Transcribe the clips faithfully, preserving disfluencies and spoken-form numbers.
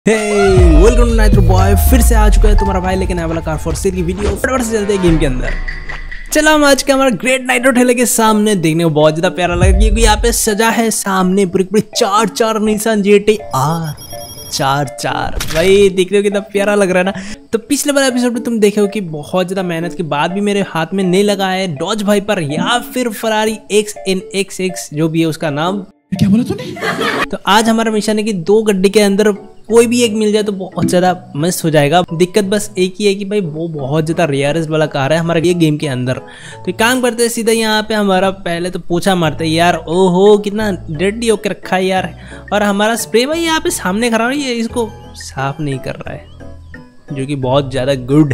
Welcome to nitro boy. फिर से आ चुका है तुम्हारा भाई लेकिन आने वाला कार फॉर सेल की वीडियो। फटाफट से चलते हैं गेम के अंदर। चलो हम आज के हमारा ग्रेट नाइट्रो ठेले के सामने देखने को बहुत ज्यादा प्यारा लगा क्योंकि यहाँ पे सजा है सामने पूरी पूरी चार चार निशान जेटी आर चार चार भाई देखने को कितना प्यारा लग रहा है ना। तो पिछले वाले एपिसोड में तुम देखे हो कि बहुत ज्यादा मेहनत के बाद भी मेरे हाथ में नहीं लगा है डॉज वाइपर या फिर Ferrari X N X X जो भी है उसका नाम। क्या बोला तूने? तो आज हमारा मिशन है कि दो गड्डी के अंदर कोई भी एक मिल जाए तो बहुत ज्यादा मस्त हो जाएगा। दिक्कत बस एक ही है कि भाई वो बहुत ज्यादा रेयरेस्ट वाला कार है हमारे ये गेम के अंदर। तो एक काम करते हैं सीधा यहाँ पे हमारा पहले तो पोछा मारते हैं यार। ओहो कितना डर्टी होके रखा है यार। और हमारा स्प्रे भाई यहाँ पे सामने खड़ा है, ये इसको साफ नहीं कर रहा है जो कि बहुत ज्यादा गुड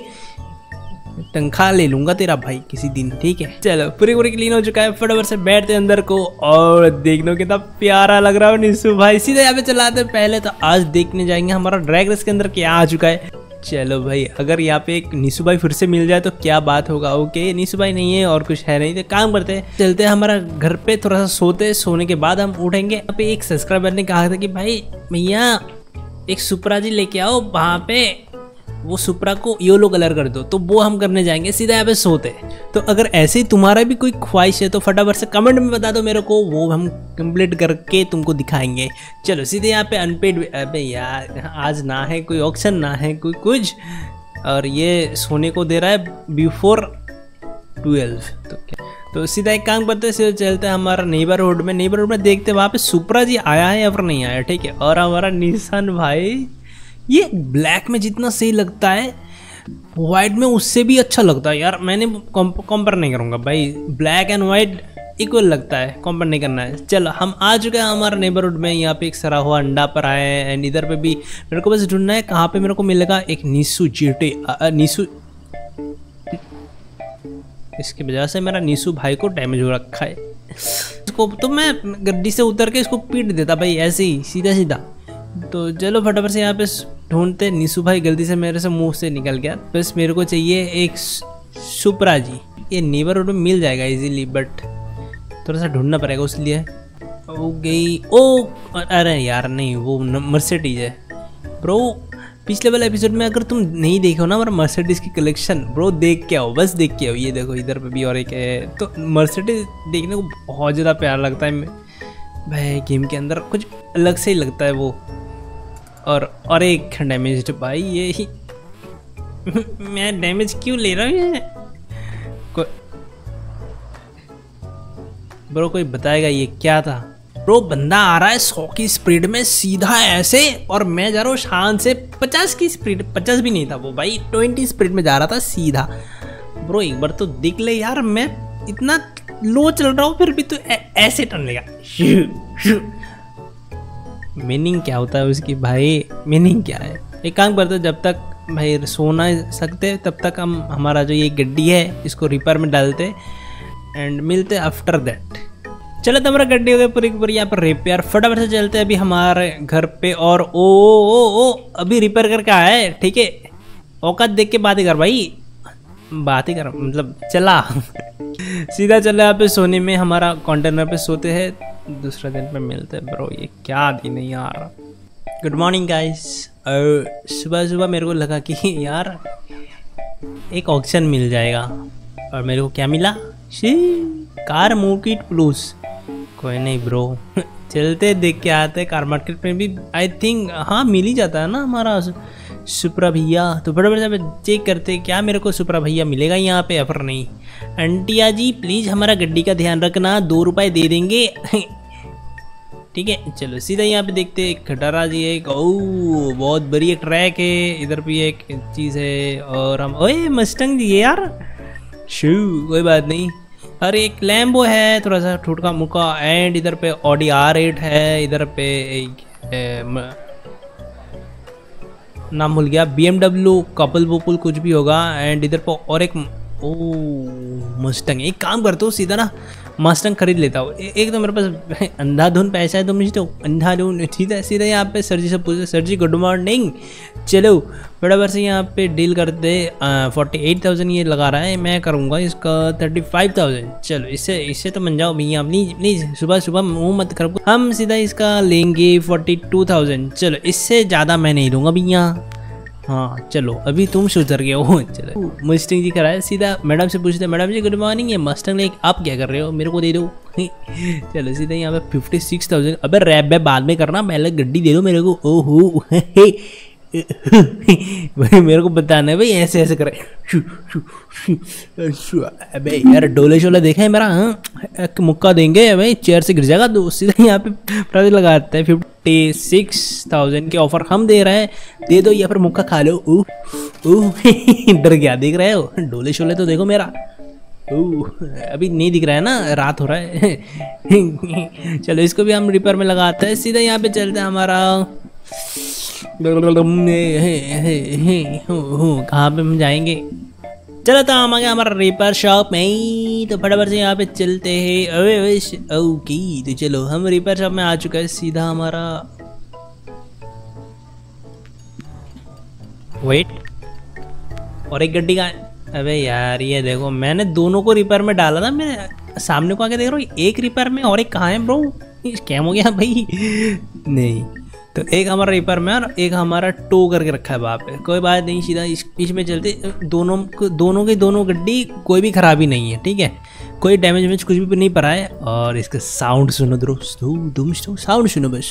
तनख्वाह ले लूंगा तेरा भाई किसी दिन, ठीक है। चलो पूरी पूरी क्लीन हो चुका है। फटाफट से बैठते अंदर को और देखने को कितना प्यारा लग रहा है निशु भाई। सीधे यहाँ पे चलाते पहले तो आज देखने जाएंगे हमारा ड्रैग रेस के अंदर क्या आ चुका है। चलो भाई अगर यहाँ पे एक निशु भाई फिर से मिल जाए तो क्या बात होगा। ओके निशु भाई नहीं है और कुछ है नहीं तो काम करते हैं चलते हैं हमारा घर पे थोड़ा सा सोते, सोने के बाद हम उठेंगे। यहाँ पे एक सब्सक्राइबर ने कहा था कि भाई भैया एक सुपरा जी लेके आओ, वहाँ पे वो सुपरा को येलो कलर कर दो, तो वो हम करने जाएंगे सीधा यहाँ पे सोते। तो अगर ऐसे ही तुम्हारा भी कोई ख्वाहिश है तो फटाफट से कमेंट में बता दो मेरे को, वो हम कंप्लीट करके तुमको दिखाएंगे। चलो सीधे यहाँ पे अनपेड। अबे यार आज ना है कोई ऑप्शन ना है कोई कुछ, और ये सोने को दे रहा है बिफोर ट्वेल्व। तो क्या तो सीधा एक काम करते हैं चलते हैं हमारा नेबरहुड में। नेबरहुड में देखते हैं वहाँ पे सुपरा जी आया है या फिर नहीं आया, ठीक है। और हमारा निशान भाई ये ब्लैक में जितना सही लगता है वाइट में उससे भी अच्छा लगता है यार। मैंने कंपेयर नहीं करूँगा भाई, ब्लैक एंड वाइट इक्वल लगता है, कंपेयर नहीं करना है। चलो हम आ चुके हैं हमारे नेबरहुड में। यहाँ पे एक सरा हुआ अंडा पर आए हैं एंड इधर पे भी मेरे को बस ढूंढना है कहाँ पे मेरे को मिलेगा एक निशु जीटे निशु। इसकी वजह से मेरा निशु भाई को डैमेज हो रखा है। इसको तो मैं गड्डी से उतर के इसको पीट देता भाई ऐसे ही सीधा सीधा। तो चलो फटाफट से यहाँ पे ढूंढते। निशु भाई गलती से मेरे से मुंह से निकल गया। बस मेरे को चाहिए एक सुपरा जी। ये नेबरहुड में मिल जाएगा इजीली बट थोड़ा सा ढूंढना पड़ेगा उसलिए। ओ गई ओ अरे यार नहीं वो मर्सिडीज है ब्रो। पिछले वाले एपिसोड में अगर तुम नहीं देखो ना हमारा मर्सिडीज की कलेक्शन ब्रो देख के आओ, बस देख के आओ। ये देखो इधर पे भी और एक है। तो मर्सिडीज देखने को बहुत ज़्यादा प्यारा लगता है भाई, गेम के अंदर कुछ अलग से ही लगता है वो। और और एक डैमेज भाई ये ही मैं डैमेज क्यों ले रहा हूँ को... ब्रो कोई बताएगा ये क्या था। ब्रो बंदा आ रहा है सौ की स्पीड में सीधा ऐसे और मैं जा रहा हूँ शान से पचास की स्पीड। पचास भी नहीं था वो भाई, ट्वेंटी स्पीड में जा रहा था सीधा। ब्रो एक बार तो देख ले यार, मैं इतना लो चल रहा हूँ फिर भी तो ऐसे टर्न लेगा। मीनिंग क्या होता है उसकी भाई, मीनिंग क्या है। एक काम करते जब तक भाई सो ना सकते तब तक हम हमारा जो ये गड्डी है इसको रिपेयर में डालते एंड मिलते आफ्टर दैट। चलो तो हमारा गड्डी हो गया पूरी पूरी यहाँ पर रिपेयर। फटाफट से चलते अभी हमारे घर पे। और ओ ओ ओ, ओ अभी रिपेयर करके आया है, ठीक है। औकात देख के बात ही कर भाई, बात ही कर मतलब चला सीधा चल यहाँ पे सोने में। हमारा कंटेनर पे सोते हैं, दूसरा दिन पे मिलते हैं। ब्रो ये क्या दिन है यार। Good morning guys. और सुबह सुबह मेरे को लगा कि यार एक ऑक्शन मिल जाएगा और मेरे को क्या मिला, शी कार मार्केट प्लस। कोई नहीं ब्रो चलते देख के आते कार मार्केट में भी आई थिंक हाँ मिल ही जाता है ना हमारा सुपरा भैया। तो फटाफट से चेक करते क्या मेरे को सुपरा भैया मिलेगा यहाँ पे या फिर नहीं। आंटिया जी प्लीज़ हमारा गड्डी का ध्यान रखना, दो रुपए दे देंगे ठीक है। चलो सीधा यहाँ पे देखते खटारा जी एक ओ बहुत बड़ी एक ट्रैक है, इधर भी एक चीज़ है। और हम ओए मस्टंग जी यार शू कोई बात नहीं। और एक लैम्बो है थोड़ा सा ठुटका मुका एंड इधर पे ऑडी आर एट है। इधर पे एक ए, म, नाम भूल गया, बी एम डब्ल्यू कपल वोपल कुछ भी होगा। एंड इधर पर और एक ओ मस्टंग। एक काम करते हो सीधा ना मस्टंग खरीद लेता हूँ। एक तो मेरे पास अंधाधुन पैसा है तो मुझे तो अंधाधुन सीधा सीधा यहाँ पे सर जी से पूछते, सर जी गुड मॉर्निंग। चलो बराबर से यहाँ पे डील करते। फोर्टी एट थाउजेंड ये लगा रहा है, मैं करूँगा इसका थर्टी फाइव थाउजेंड। चलो इससे इससे तो मन जाओ भैया, प्लीज प्लीज सुबह सुबह मुँह मत खराब। हम सीधा इसका लेंगे फोर्टी टू थाउजेंड। चलो इससे ज़्यादा मैं नहीं दूंगा भैया। हाँ चलो अभी तुम सुधर गए हो। चलो मस्टंग जी कराए, सीधा मैडम से पूछते, मैडम जी गुड मॉर्निंग, ये मस्टंग लेक आप क्या कर रहे हो, मेरे को दे दो। चलो सीधा यहाँ पे फिफ्टी सिक्स थाउजेंड। अबे रैप में बाद में करना, पहले गड्डी दे दो मेरे को। ओहो भाई मेरे को बताना है भाई, ऐसे ऐसे करे। अबे यार डोले शोले देखा है मेरा, हाँ मुक्का देंगे भाई, चेयर से गिर जाएगा। तो सीधा यहाँ पे प्राइस लगाते हैं फिफ्टी सिक्स थाउजेंड के ऑफर हम दे रहे हैं, दे दो या फिर मुक्का खा लो। ओह ओह डर गया, देख रहे हो डोले शोले तो देखो मेरा। ओह अभी नहीं दिख रहा है ना, रात हो रहा है। चलो इसको भी हम रिपेयर में लगाते हैं। सीधा यहाँ पे चलते हैं हमारा कहाँ पे हम जाएंगे। चलो तो हम आ गए हमारा रिपेयर शॉप में, तो फटाफट से यहाँ पे चलते हैं। अरे ओके तो चलो हम रिपेयर शॉप में आ चुका है। सीधा हमारा वेट और एक गड्डी का। अबे यार ये देखो मैंने दोनों को रिपेयर में डाला था, मैं सामने को आके देख रहा हूँ एक रिपेयर में और एक कहाँ है ब्रो, स्कैम हो गया भाई। नहीं तो एक हमारा रिपेयर में और एक हमारा टो करके रखा है वहाँ पे, कोई बात नहीं। सीधा इस बीच में चलते, दोनों दोनों की दोनों गड्डी कोई भी खराबी नहीं है, ठीक है, कोई डैमेज वेमेज कुछ भी नहीं पड़ा है। और इसका साउंड सुनो दोस्तों, दोस्तों साउंड सुनो बस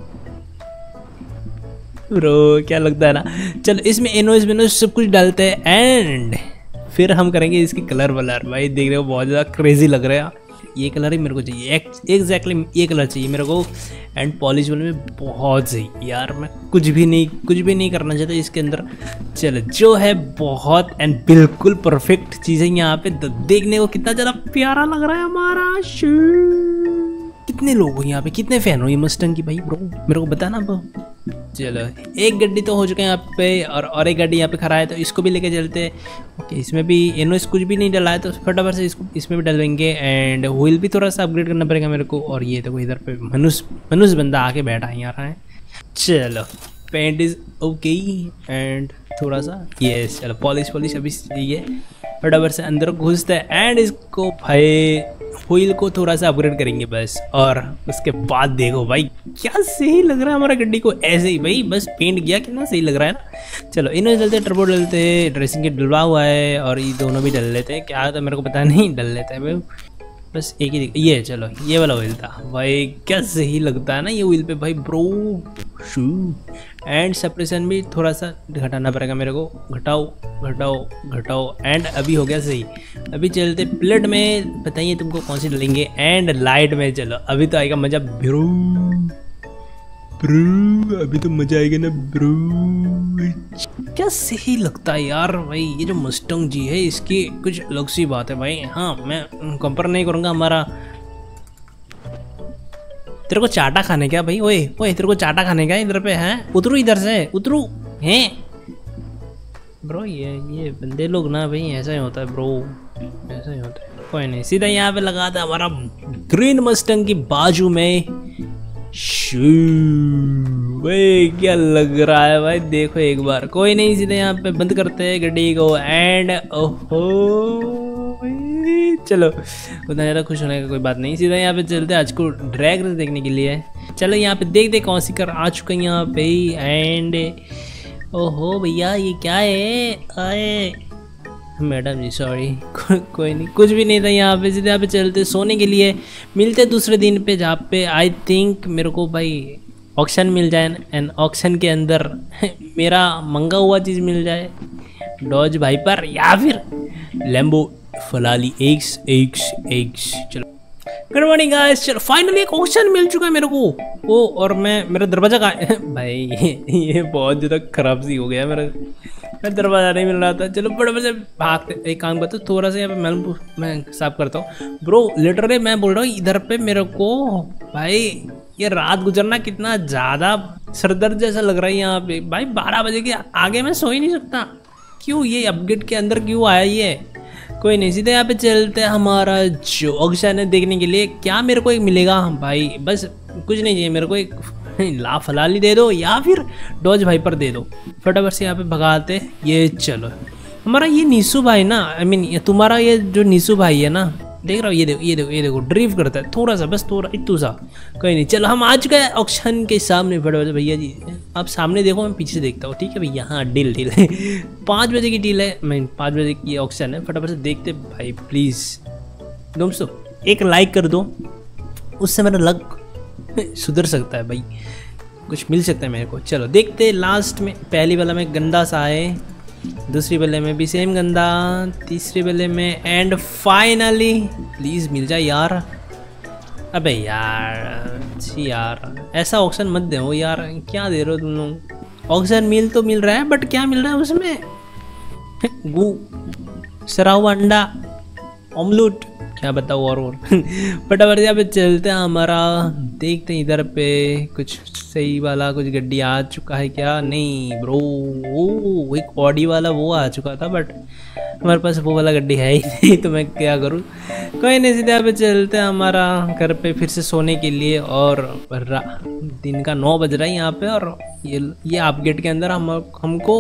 ब्रो, क्या लगता है ना। चलो इसमें एनोइस वेनोइस सब कुछ डालते हैं एंड फिर हम करेंगे इसकी कलर वलर। भाई देख रहे हो बहुत ज़्यादा क्रेजी लग रहा है, ये कलर ही मेरे को चाहिए, एग्जैक्टली ये कलर चाहिए मेरे को। एंड पॉलिश वाले में बहुत सही यार, मैं कुछ भी नहीं कुछ भी नहीं करना चाहता इसके अंदर। चलो जो है बहुत एंड बिल्कुल परफेक्ट चीज़ें यहाँ पे देखने को कितना ज़्यादा प्यारा लग रहा है हमारा शू। कितने लोग हो यहाँ पे, कितने फैन हो ये मस्टंग की भाई ब्रो, मेरे को बताना ब्रो। चलो एक गड्डी तो हो चुका है यहाँ पे और और एक गड्डी यहाँ पे खड़ा है, तो इसको भी लेके चलते। ओके इसमें भी एनोस कुछ भी नहीं डला है, तो फटाफट से इसको इसमें भी डलवाएंगे। एंड व्हील भी थोड़ा सा अपग्रेड करना पड़ेगा मेरे को। और ये देखो इधर पे मनुष्य मनुष्य बंदा आके बैठा है यहाँ है। चलो पेंट इज ओके एंड थोड़ा सा ये चलो पॉलिश पॉलिश अभी ये फटाफट से अंदर घुसते हैं एंड इसको भाई व्हील को थोड़ा सा अपग्रेड करेंगे बस। और उसके बाद देखो भाई क्या सही लग रहा है हमारा गड्डी को, ऐसे ही भाई बस पेंट किया कितना सही लग रहा है ना। चलो इन्हें चलते, टर्बो डलते, ड्रेसिंग किट डलवा हुआ है और ये दोनों भी डल लेते हैं, क्या था मेरे को पता नहीं, डल लेते हैं भाई बस एक ही ये। चलो ये वाला व्हील था भाई, क्या सही लगता है ना ये व्हील पे भाई ब्रो शू। एंड सप्रेशन भी थोड़ा सा घटाना पड़ेगा मेरे को, घटाओ घटाओ घटाओ एंड अभी हो गया सही। अभी चलते प्लेट में, बताइए तुमको कौन सी डलेंगे। एंड लाइट में चलो अभी तो आएगा मजा ब्रो ब्रो, अभी तो मजा आएगा ना ब्रो। क्या सही लगता है यार भाई ये जो मस्टंग जी है, इसकी कुछ अलग सी बात है भाई। हाँ मैं कंपेयर नहीं करूँगा हमारा। तेरे को चाटा खाने क्या भाई, ओए ओए तेरे को चाटा खाने का इधर पे है, उतरू इधर से उतरू हैं ब्रो। ये ये बंदे लोग ना भाई ऐसा ही होता है ब्रो, ऐसा ही होता है। कोई नहीं, सीधा यहाँ पे लगा था हमारा ग्रीन मस्टंग की बाजू में शू। भाई क्या लग रहा है भाई, देखो एक बार। कोई नहीं, सीधे यहाँ पे बंद करते हैं गड्डी को एंड ओहो चलो उतना ज़्यादा खुश होने का कोई बात नहीं। सीधा यहाँ पे चलते आज को ड्रैग रेस देखने के लिए। चलो यहाँ पे देख दे कौन सी कर आ चुका है यहाँ पे। एंड ओहो भैया ये क्या है, आए मैडम जी सॉरी को, कोई नहीं कुछ भी नहीं था यहाँ पे। सीधे यहाँ पे चलते सोने के लिए, मिलते दूसरे दिन पे जहाँ पे आई थिंक मेरे को भाई ऑक्शन मिल जाए एंड ऑक्शन के अंदर मेरा मंगा हुआ चीज़ मिल जाए, डॉज वाइपर या फिर लैम्बो फलाली एक्स एक्स एक्स। चलो गुड मॉर्निंग गाइस, चलो फाइनली एक ऑक्शन मिल चुका है मेरे को। ओ और मैं मेरा दरवाजा का भाई ये बहुत ज़्यादा खराब सी हो गया मेरा, मैं दरवाजा नहीं मिल रहा था। चलो बड़े बड़े भागते, एक काम करता हूँ थोड़ा सा यहाँ पे मैं मैं साफ करता हूँ ब्रो। लिटरली मैं बोल रहा हूँ इधर पे मेरे को भाई ये रात गुजरना कितना ज़्यादा सरदर्द जैसा लग रहा है यहाँ पे भाई। बारह बजे के आगे मैं सो ही नहीं सकता। क्यों ये अपडेट के अंदर क्यों आया ये, कोई नहीं, सीधे यहाँ पे चलते हैं हमारा जो ऑक्शन है देखने के लिए क्या मेरे को एक मिलेगा भाई। बस कुछ नहीं चाहिए मेरे को, एक लाफ हलाली दे दो या फिर डॉज वाइपर दे दो। फटाफट से यहाँ पे भगाते। ये चलो हमारा ये नीसू भाई ना, आई मीन ये तुम्हारा ये जो नीसू भाई है ना, देख रहा हो, ये देखो ये देखो ये देखो ड्रिफ्ट करता है थोड़ा सा, बस थोड़ा इतू सा। कोई नहीं, चलो हम आ चुके हैं ऑक्शन के सामने। फटाफट भैया जी आप सामने देखो, मैं पीछे से देखता हूँ, ठीक है भैया। हाँ डील डील पाँच बजे की डील है, मैं पाँच बजे की ऑक्शन है। फटाफट से देखते भाई, प्लीज़ दोस्तों एक लाइक कर दो, उससे मेरा लक सुधर सकता है भाई, कुछ मिल सकता है मेरे को। चलो देखते लास्ट में, पहली वाला में गंदा सा है, दूसरी बल्ले में भी सेम गंदा, तीसरी बल्ले में, एंड फाइनली प्लीज़ मिल जाए यार। अबे यार छी यार, ऐसा ऑक्शन मत दे हो यार, क्या दे रहे हो तुम लोग। ऑक्शन मिल तो मिल रहा है बट क्या मिल रहा है उसमें, गू सरा हुआ अंडा ऑमलेट, क्या बताओ और और फटाफट यहाँ पे चलते हैं हमारा, देखते हैं इधर पे कुछ सही वाला कुछ गड्डी आ चुका है क्या। नहीं ब्रो, ओ एक ऑडी वाला वो आ चुका था बट हमारे पास वो वाला गड्डी है ही नहीं, तो मैं क्या करूँ। कोई नहीं, सीधे यहाँ पे चलते हैं हमारा घर पे फिर से सोने के लिए। और दिन का नौ बज रहा है यहाँ पे, और ये ये अपगेट के अंदर हम हमको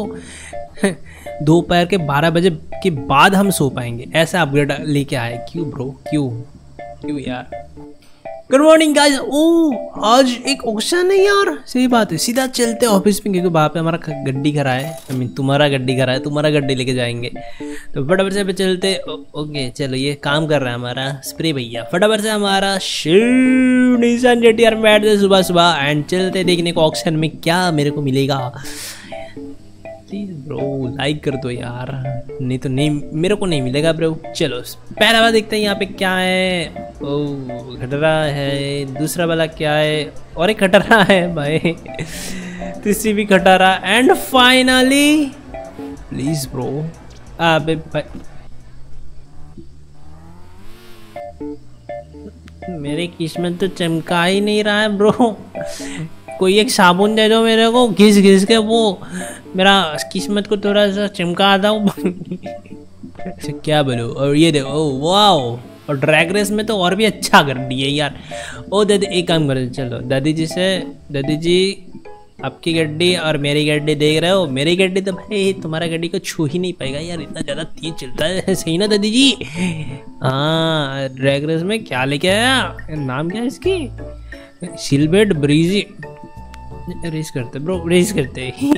दोपहर के बारह बजे के बाद हम सो पाएंगे, ऐसा अपग्रेड लेके आए। क्यों ब्रो, क्यों क्यों यार। Good morning guys. ओ आज एक ऑक्शन है यार, सही बात है। सीधा चलते हैं ऑफिस में, क्योंकि वहाँ पे हमारा गड्डी खड़ा है, आई मीन तुम्हारा गड्डी खड़ा है, तुम्हारा गड्डी लेके जाएंगे। तो फटाफट से पे चलते। ओ, ओके चलो, ये काम कर रहा है हमारा स्प्रे भैया। फटाफट से हमारा शिव निशान जेटीआर में बैठ सुबह सुबह एंड चलते देखने को ऑक्शन में क्या मेरे को मिलेगा। प्लीज ब्रो लाइक कर दो यार, नहीं तो नहीं मेरे को नहीं मिलेगा ब्रो। चलो पहला वाला देखते हैं यहाँ पे क्या है। ओ खटरा है, दूसरा वाला क्या है, और एक खटरा है भाई, तीसरी भी खटारा, एंड फाइनली प्लीज ब्रो। अबे भाई मेरी किस्मत तो चमका ही नहीं रहा है ब्रो, कोई एक साबुन दे दो मेरे को, घिस घिस के वो मेरा किस्मत को थोड़ा सा चमका आता हूँ। क्या बोलो। और ये देखो, ओ वाओ, और ड्रैग रेस में तो और भी अच्छा कर दिया यार। ओ दादी एक काम करो, चलो दादी जी से, दादी जी आपकी गड्डी और मेरी गड्डी देख रहे हो, मेरी गड्डी तो भाई तुम्हारा गड्डी को छू ही नहीं पाएगा यार, इतना ज़्यादा तेज चलता है, सही ना दादी जी। हाँ ड्रैग रेस में क्या लेके आया, नाम क्या है इसकी, सिल्वेट ब्रीजी। रेस करते ब्रो, रेस करते।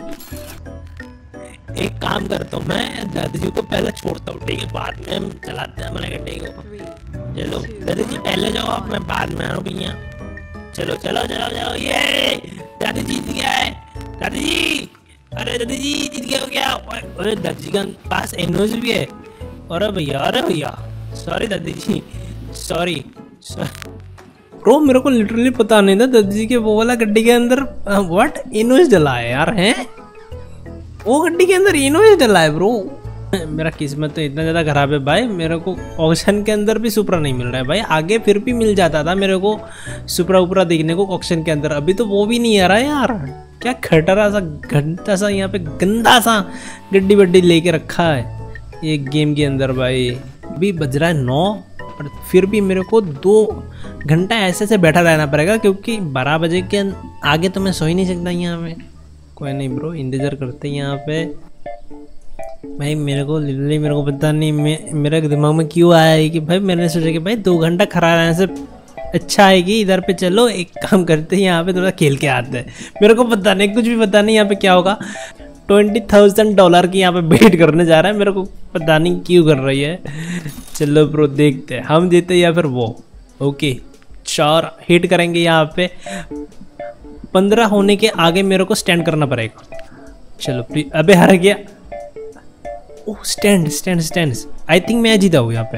एक काम करता हूँ मैं, दादी जी को पहले छोड़ता हूँ, ठीक है, बाद में हम चलाते हैं हमारे गड्ढे को। चलो दादी जी पहले जाओ आप, मैं बाद में आ रहा हूँ भैया। चलो चलो चलो चलो, ये दादी जी जीत गया है, दादी जी, अरे दादी जी जीत गया हो क्या। अरे दादी जी के पास एनोज भी है। अरे भैया, अरे भैया सॉरी दादी जी, सॉरी ब्रो, मेरे को लिटरली पता नहीं था दादी जी के वो वाला गड्डी के अंदर व्हाट इनोज डला है यार, हैं वो गड्डी के अंदर इनोज डला है ब्रो। मेरा किस्मत तो इतना ज़्यादा खराब है भाई, मेरे को ऑक्शन के अंदर भी सुपरा नहीं मिल रहा है भाई। आगे फिर भी मिल जाता था मेरे को सुपरा उपरा देखने को ऑक्शन के अंदर, अभी तो वो भी नहीं आ रहा है यार। क्या खटरा सा घंटा सा यहाँ पे गंदा सा गड्डी वड्डी लेके रखा है ये गेम के अंदर भाई। अभी बज रहा है नौ, और फिर भी मेरे को दो घंटा ऐसे से बैठा रहना पड़ेगा, क्योंकि बारह बजे के आगे तो मैं सो ही नहीं सकता यहाँ पे। कोई नहीं ब्रो, इंतज़ार करते हैं यहाँ पे भाई। मेरे को लिटरली मेरे को पता नहीं मैं मेरे दिमाग में क्यों आया है कि भाई मैंने सोचा कि भाई दो घंटा खड़ा रहने से अच्छा है कि इधर पे चलो एक काम करते हैं, यहाँ पे थोड़ा खेल के आते हैं। मेरे को पता नहीं, कुछ भी पता नहीं यहाँ पे क्या होगा। ट्वेंटी थाउजेंड डॉलर की यहाँ पे बेट करने जा रहा है, मेरे को पता नहीं क्यों कर रही है। चलो ब्रो देखते हैं हम जीते या फिर वो। ओके चार हिट करेंगे यहाँ पे, पंद्रह होने के आगे मेरे को स्टैंड करना पड़ेगा। चलो प्लीज, अबे हार गया। Oh stand stand stand, I think मैं जीता हूँ यहाँ पे।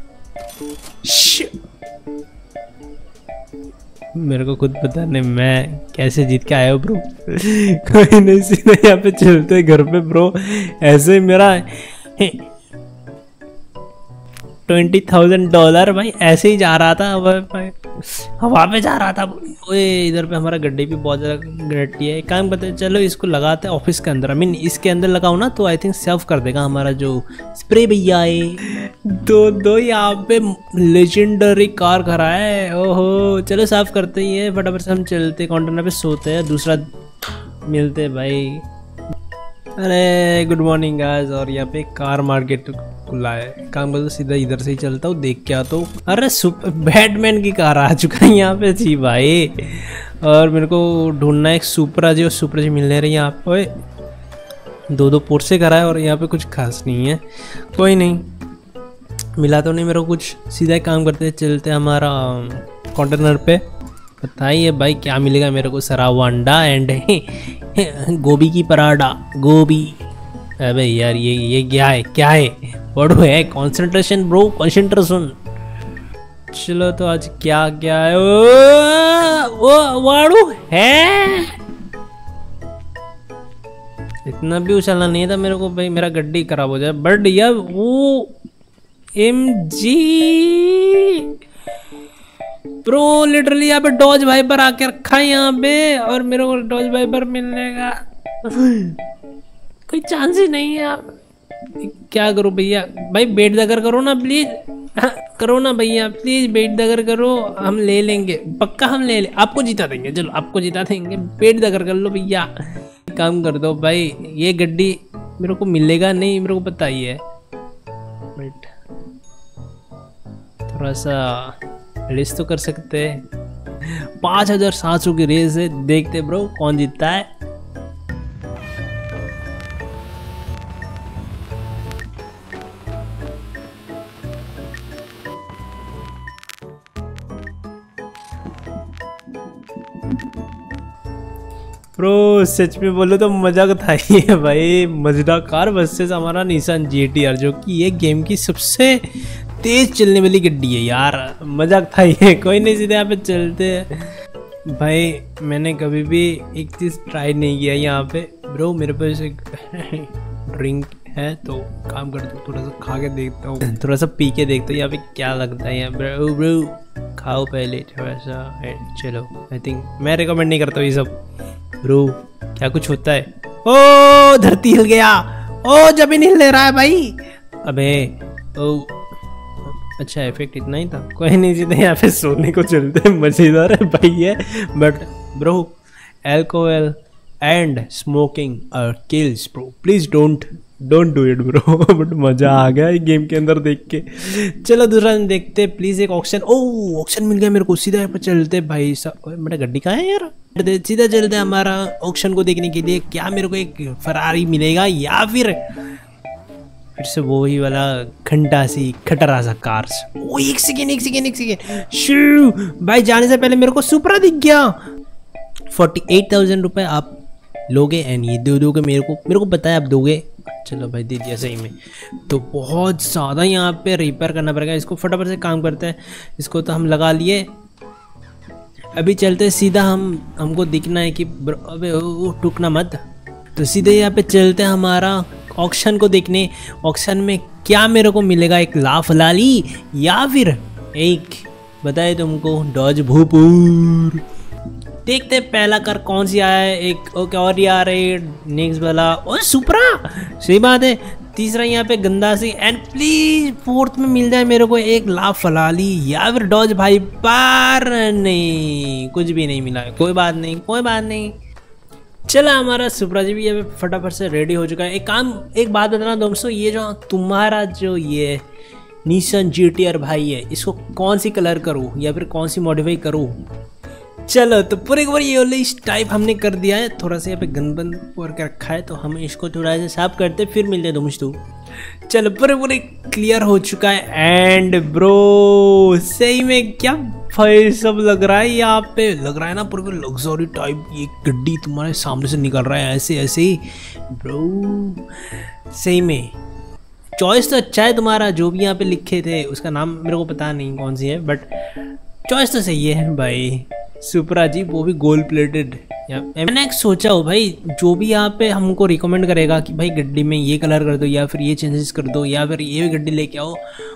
मेरे को खुद पता नहीं मैं कैसे जीत के आया हूँ ब्रो। कोई नहीं, सीधा यहाँ पे चलते घर पे ब्रो। ऐसे ही मेरा ट्वेंटी थाउजेंड डॉलर भाई ऐसे ही जा रहा था, भाई हवा पे जा रहा था। ओए इधर पे हमारा गड्ढे भी बहुत ज़्यादा गड्ढी है। एक काम करते हैं, चलो इसको लगाते हैं ऑफिस के अंदर। आई मीन इसके अंदर लगाओ ना तो आई थिंक सेव कर देगा हमारा जो स्प्रे भैया है। दो दो यहाँ पे लेजेंडरी कार खड़ा है। ओहो चलो साफ करते ही है फटाफट से, हम चलते कंटेनर पे सोते हैं, दूसरा मिलते भाई। अरे गुड मॉर्निंग गाइस। और यहाँ पे कार मार्केट खुला है, काम करता सीधा इधर से ही चलता हूँ, देख के आता हूँ। अरे सुपर बैटमैन की कार आ चुका है यहाँ पे जी भाई। और मेरे को ढूंढना है एक सुपरा जी, और सुपरा जी मिलने रही यहाँ पे। दो दो पोर्से करा है और यहाँ पे कुछ खास नहीं है। कोई नहीं, मिला तो नहीं मेरे को कुछ। सीधा एक काम करते चलते हमारा कंटेनर पे। बताइए भाई क्या मिलेगा मेरे को। सरावांडा एंड गोभी की पराठा, गोभी। अबे यार ये ये क्या है, क्या है बड़ो है। Concentration bro, concentration. चलो तो आज क्या क्या है। ओ, ओ वाड़ू है। इतना भी उछलना नहीं था मेरे को भाई, मेरा गड्डी खराब हो जाए। बट यार वो एम जी ब्रो लिटरली यहाँ पे डॉज वाइपर आके रखा है यहाँ पे, और मेरे को डॉज वाइपर मिलने का कोई चांस ही नहीं है। आप क्या करो भैया, भाई बेट दगर करो ना प्लीज। करो ना भैया प्लीज, बेट दगर करो, हम ले लेंगे पक्का, हम ले ले आपको जिता देंगे। चलो आपको जिता देंगे, बेट दगर कर लो भैया। काम कर दो भाई, ये गड्डी मेरे को मिलेगा नहीं, मेरे को पता ही है। बट थोड़ा सा रेस तो कर सकते हैं। पाँच हजार सात सौ की रेस है, देखते ब्रो कौन जीतता है। ब्रो सच में बोलो तो मजाक था ये भाई। मजेदार कार वर्सेस हमारा निसान जी टी आर, जो कि ये गेम की सबसे तेज चलने वाली गड्डी है यार। मजाक था ये। कोई नहीं, सीधे यहाँ पे चलते हैं भाई। मैंने कभी भी एक चीज़ ट्राई नहीं किया यहाँ पे ब्रो। मेरे पास एक ड्रिंक है तो काम करता हूँ, थोड़ा सा खा के देखता हूँ, थोड़ा सा पी के देखता हूँ यहाँ पे क्या लगता है। यहाँ ब्रो ब्रो खाओ पहले थोड़ा सा। चलो आई थिंक मैं रिकमेंड नहीं करता हूँ ये सब ब्रो। क्या कुछ होता है। ओ धरती हिल गया, ओ जमीन हिल ले रहा है भाई। अबे ओ अच्छा इफेक्ट इतना ही था। कोई नहीं, सीधे यहाँ पे सोने को चलते हैं। मजेदार है भाई ये। But bro alcohol and smoking are kills bro, please don't don't do it bro. But मजा आ गया ये गेम के अंदर देख के। चलो दूसरा देखते प्लीज। एक ऑक्शन, ओ ऑक्शन मिल गया मेरे को। सीधा यहाँ पे चलते भाई साहब। मेरा गड्डी कहाँ है यार। सीधा चलते हमारा ऑक्शन को देखने के लिए। क्या मेरे को एक फरारी मिलेगा या फिर फिर से वो ही वाला घंटा सी खटरा सा कार्स। ओ एक सेकेंड एक सेकेंड एक सेकेंड शू भाई, जाने से पहले मेरे को सुपरा दिख गया। फोर्टी एट थाउजेंड रुपये आप लोगे एंड ये दे दोगे मेरे को। मेरे को पता है आप दोगे। चलो भाई दे दिया सही में। तो बहुत ज़्यादा यहाँ पे रिपेयर करना पड़ेगा इसको। फटाफट से काम करते हैं। इसको तो हम लगा लिए, अभी चलते सीधा। हम हमको दिखना है कि अबे टूकना मत। तो सीधे यहाँ पे चलते हैं हमारा ऑक्शन को देखने। ऑक्शन में क्या मेरे को मिलेगा, एक लाफ लाली या फिर एक बताए तुमको डॉज भूपूर। देखते पहला कार कौन सी आया है। एक ओके और आ रही है नेक्स्ट वाला, और सुपरा सही बात है। तीसरा यहाँ पे गंदा सी, एंड प्लीज फोर्थ में मिल जाए मेरे को एक लाफ फलाली या फिर डॉज भाई पार। नहीं कुछ भी नहीं मिला है, कोई बात नहीं कोई बात नहीं। चला हमारा सुपरा जी भी ये फटाफट से रेडी हो चुका है। एक काम एक बात बताना दोस्तों, ये जो तुम्हारा जो ये निसान जी टी आर भाई है, इसको कौन सी कलर करूँ या फिर कौन सी मॉडिफाई करूँ। चलो तो पूरे एक बार ये वाले इस टाइप हमने कर दिया है। थोड़ा सा यहाँ पे गंद बंद करके रखा है, तो हम इसको थोड़ा सा साफ करते फिर मिलते दोस्तों। चलो पूरे पूरे क्लियर हो चुका है। एंड ब्रो सही में क्या भाई सब लग रहा है यहाँ पे। लग रहा है ना पूरे लग्जरी टाइप। ये गड्डी तुम्हारे सामने से निकल रहा है ऐसे ऐसे ही ब्रो। सही में चॉइस तो अच्छा है तुम्हारा। जो भी यहाँ पे लिखे थे उसका नाम मेरे को पता नहीं कौन सी है, बट चॉइस तो सही है भाई। सुपरा जी वो भी गोल्ड प्लेटेड। मैंने एक सोचा हो भाई, जो भी यहाँ पे हमको रिकमेंड करेगा कि भाई गड्डी में ये कलर कर दो या फिर ये चेंजेस कर दो या फिर ये गड्डी लेके आओ,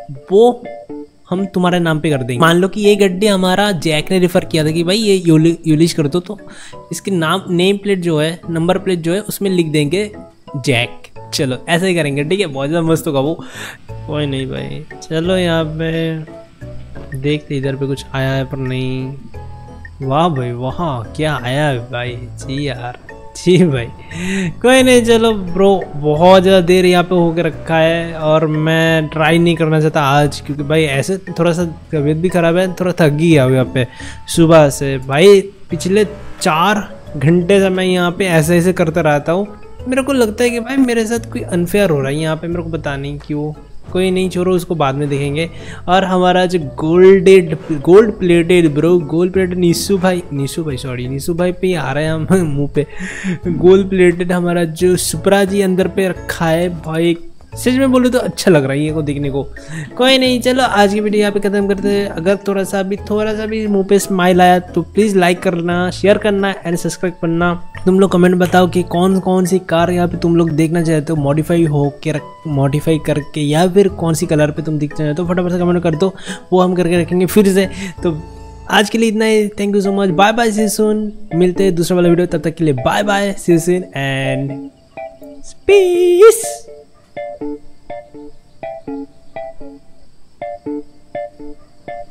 वो हम तुम्हारे नाम पे कर देंगे। मान लो कि ये गड्ढे हमारा जैक ने रेफर किया था कि भाई ये यूलिश कर दो, तो इसके नाम नेम प्लेट जो है, नंबर प्लेट जो है उसमें लिख देंगे जैक। चलो ऐसा ही करेंगे, ठीक है, बहुत ज़्यादा मस्त होगा वो। कोई नहीं भाई, चलो यहाँ पे देखते इधर पे कुछ आया है पर नहीं। वाह भाई वाह, क्या आया है भाई, जी यार जी भाई। कोई नहीं, चलो ब्रो, बहुत ज़्यादा देर यहाँ पे होके रखा है और मैं ट्राई नहीं करना चाहता आज, क्योंकि भाई ऐसे थोड़ा सा तबीयत भी ख़राब है, थोड़ा थक गया यहाँ पे सुबह से। भाई पिछले चार घंटे से मैं यहाँ पे ऐसे ऐसे करते रहता हूँ। मेरे को लगता है कि भाई मेरे साथ कोई अनफेयर हो रहा है यहाँ पे, मेरे को पता नहीं क्यों। कोई नहीं, छोड़ो उसको, बाद में देखेंगे। और हमारा जो golded gold plated bro, gold plated नीसू भाई नीसू भाई सॉरी नीसू भाई पे आ रहे हैं हम मुंह पे। गोल्ड प्लेटेड हमारा जो सुपरा जी अंदर पे रखा है भाई, सच में बोलूँ तो अच्छा लग रहा है ये को देखने को। कोई नहीं, चलो आज की वीडियो यहाँ पे खत्म करते हैं। अगर थोड़ा सा भी थोड़ा सा भी मुंह पे स्माइल आया तो प्लीज़ लाइक करना, शेयर करना एंड सब्सक्राइब करना। तुम लोग कमेंट बताओ कि कौन कौन सी कार यहाँ पे तुम लोग देखना चाहते हो, मॉडिफाई हो के मॉडिफाई करके, या फिर कौन सी कलर पे तुम दिखना चाहते हो, फटाफट से कमेंट कर दो, वो हम करके रखेंगे फिर से। तो आज के लिए इतना ही, thank you so much, bye bye, see you soon. मिलते हैं दूसरा वाला वीडियो, तब तक के लिए bye bye, see you soon and piece.